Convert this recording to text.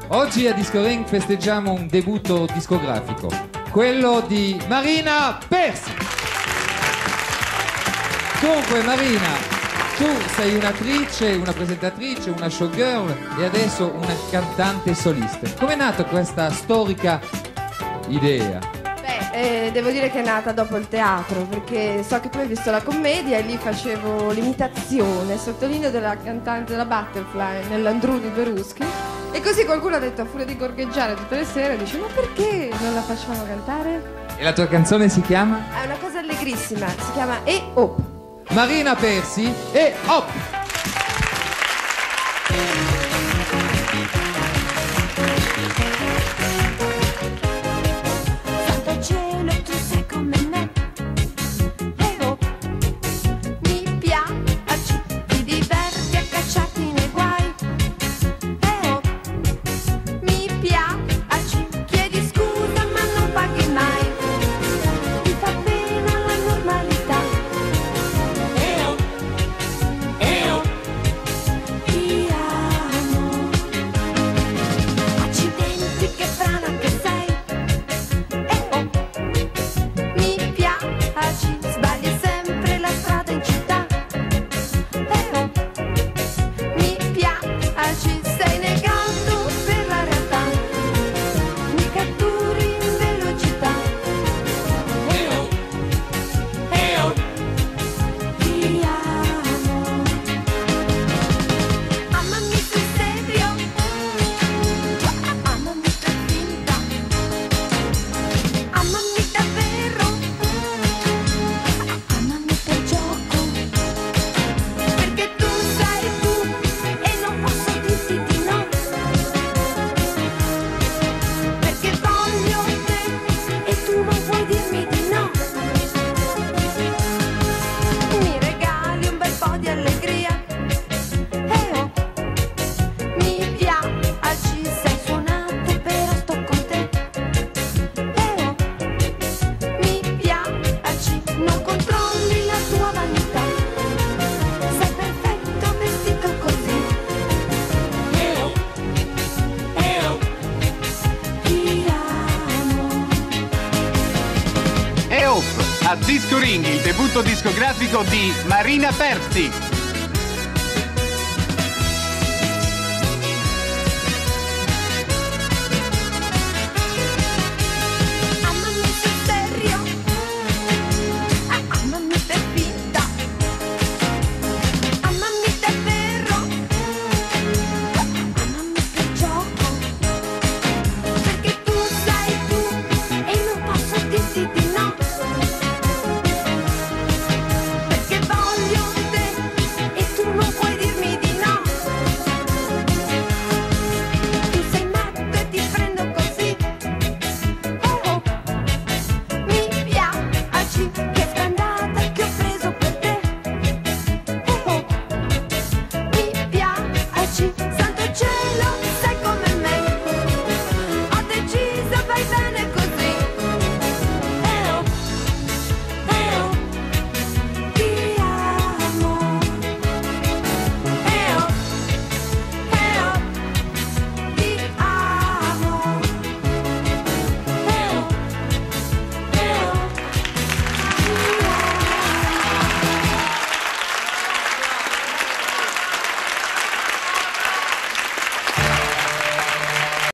Oggi a Disco Ring festeggiamo un debutto discografico, quello di Marina Persi. Dunque Marina, tu sei un'attrice, una presentatrice, una showgirl e adesso una cantante solista. Com'è nata questa storica idea? Devo dire che è nata dopo il teatro, perché so che tu hai visto la commedia e lì facevo l'imitazione, sottolineo, della cantante della Butterfly nell'Andruni Peruschi, e così qualcuno ha detto, a furia di gorgheggiare tutte le sere, dice: ma perché non la facciamo cantare? E la tua canzone si chiama? È una cosa allegrissima, si chiama E Hop. Marina Persi e Hop! A Disco Ring, il debutto discografico di Marina Persi.